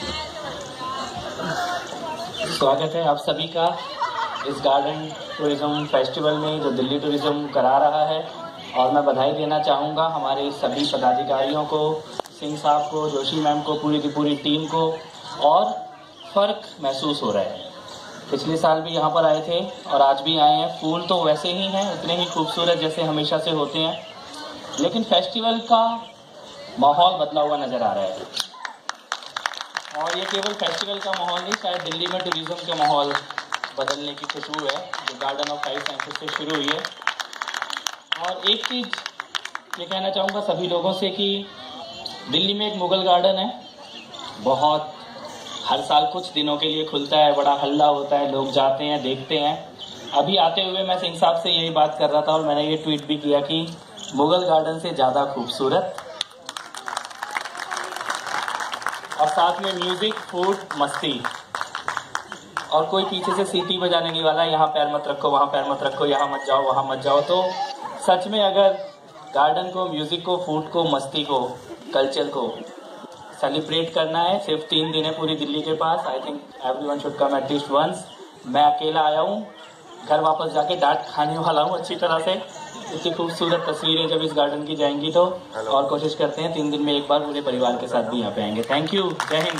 स्वागत है आप सभी का इस गार्डन टूरिज्म फेस्टिवल में जो दिल्ली टूरिज्म करा रहा है। और मैं बधाई देना चाहूँगा हमारे सभी पदाधिकारियों को, सिंह साहब को, जोशी मैम को, पूरी की पूरी टीम को। और फ़र्क महसूस हो रहा है, पिछले साल भी यहाँ पर आए थे और आज भी आए हैं। फूल तो वैसे ही हैं, उतने ही खूबसूरत जैसे हमेशा से होते हैं, लेकिन फेस्टिवल का माहौल बदला हुआ नज़र आ रहा है। और ये केवल फेस्टिवल का माहौल नहीं, शायद दिल्ली में टूरिज्म का माहौल बदलने की खुशबू है जो गार्डन ऑफ 5 सेंसेस से शुरू हुई है। और एक चीज़ ये कहना चाहूँगा सभी लोगों से कि दिल्ली में एक मुगल गार्डन है, बहुत हर साल कुछ दिनों के लिए खुलता है, बड़ा हल्ला होता है, लोग जाते हैं, देखते हैं। अभी आते हुए मैं सिंह साहब से यही बात कर रहा था और मैंने ये ट्वीट भी किया कि मुगल गार्डन से ज़्यादा खूबसूरत, और साथ में म्यूजिक, फूड, मस्ती, और कोई पीछे से सीटी बजाने नहीं वाला, यहाँ पैर मत रखो, वहाँ पैर मत रखो, यहाँ मत जाओ, वहाँ मत जाओ। तो सच में अगर गार्डन को, म्यूजिक को, फूड को, मस्ती को, कल्चर को सेलिब्रेट करना है, सिर्फ 3 दिन है पूरी दिल्ली के पास। I think everyone should come at least once. मैं अकेला आया हूँ, घर वापस जाके डांट खाने वाला हूँ अच्छी तरह से। इतनी खूबसूरत तस्वीरें जब इस गार्डन की जाएंगी तो, और कोशिश करते हैं 3 दिन में एक बार पूरे परिवार के साथ भी यहाँ पे आएंगे। थैंक यू, जय हिंद।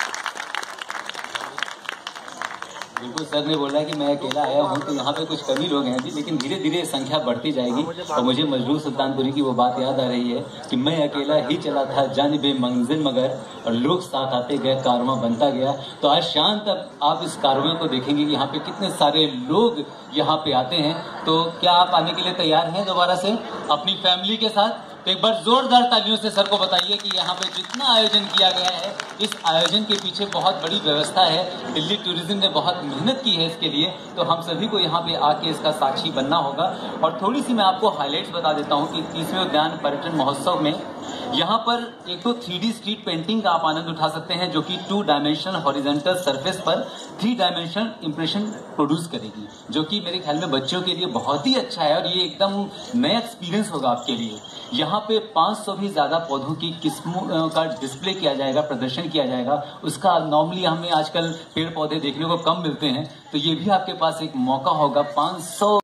बिल्कुल, सर ने बोला कि मैं अकेला आया हूँ, तो यहाँ पे कुछ कम ही लोग हैं जी, लेकिन धीरे धीरे संख्या बढ़ती जाएगी। और मुझे मजरूर सुल्तानपुरी की वो बात याद आ रही है कि मैं अकेला ही चला था जानिबे मंजिल मगर, और लोग साथ आते गए, कारवां बनता गया। तो आज शाम तक आप इस कारवां को देखेंगे कि यहाँ पे कितने सारे लोग यहाँ पे आते हैं। तो क्या आप आने के लिए तैयार हैं दोबारा से अपनी फैमिली के साथ? तो एक बार जोरदार तालियों से सर को बताइए कि यहाँ पे जितना आयोजन किया गया है, इस आयोजन के पीछे बहुत बड़ी व्यवस्था है। दिल्ली टूरिज्म ने बहुत मेहनत की है इसके लिए, तो हम सभी को यहाँ पे आके इसका साक्षी बनना होगा। और थोड़ी सी मैं आपको हाइलाइट्स बता देता हूँ कि 30वें उद्यान पर्यटन महोत्सव में यहाँ पर एक तो 3D स्ट्रीट पेंटिंग का आप आनंद उठा सकते हैं, जो कि 2 डायमेंशनल हॉरिजॉन्टल सरफेस पर 3 डायमेंशनल इंप्रेशन प्रोड्यूस करेगी, जो कि मेरे ख्याल में बच्चों के लिए बहुत ही अच्छा है और ये एकदम नया एक्सपीरियंस होगा आपके लिए। यहाँ पे 500 भी ज्यादा पौधों की किस्मों का डिस्प्ले किया जाएगा, प्रदर्शन किया जाएगा। उसका नॉर्मली हमें आजकल पेड़ पौधे देखने को कम मिलते हैं, तो ये भी आपके पास एक मौका होगा। 500